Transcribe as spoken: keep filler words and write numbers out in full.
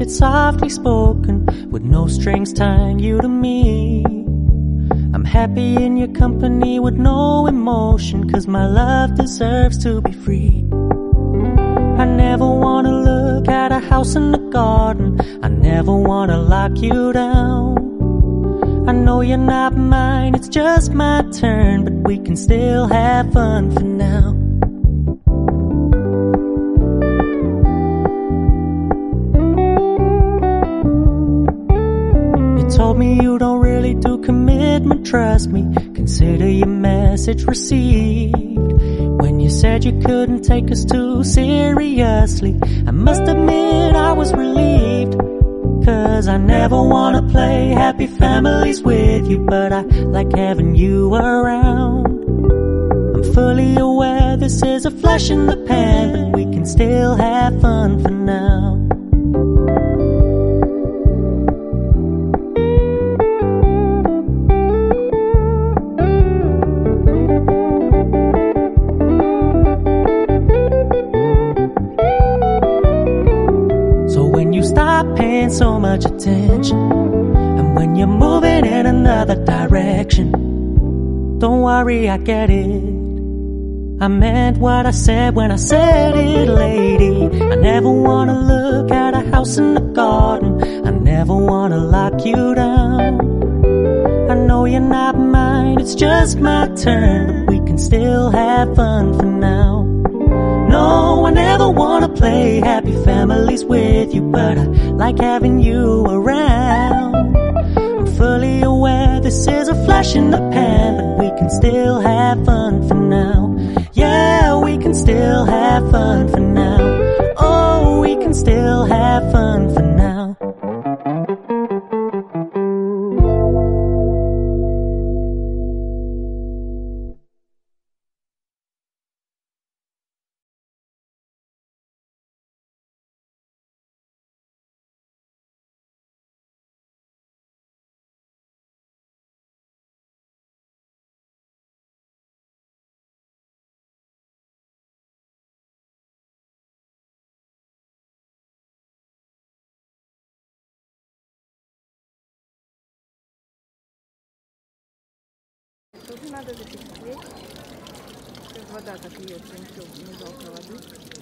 it's softly spoken, with no strings tying you to me. I'm happy in your company with no emotion, 'cause my love deserves to be free. I never wanna look at a house in the garden, I never wanna lock you down. I know you're not mine, it's just my turn, but we can still have fun for now. You told me you don't really do commitment, trust me, consider your message received. When you said you couldn't take us too seriously, I must admit I was relieved. 'Cause I never wanna play happy families with you, but I like having you around. I'm fully aware this is a flash in the pan, but we can still have fun for now. Stop paying so much attention, and when you're moving in another direction, don't worry, I get it. I meant what I said when I said it, lady. I never wanna look at a house in the garden, I never wanna lock you down. I know you're not mine, it's just my turn, but we can still have fun for now. No, I never wanna play happy families with you, but I like having you around. I'm fully aware this is a flash in the pan, but we can still have fun for now. Yeah, we can still have fun for now. Oh, we can still have fun for now. Тут надо записать, вода так льется, ничего не жалко воды.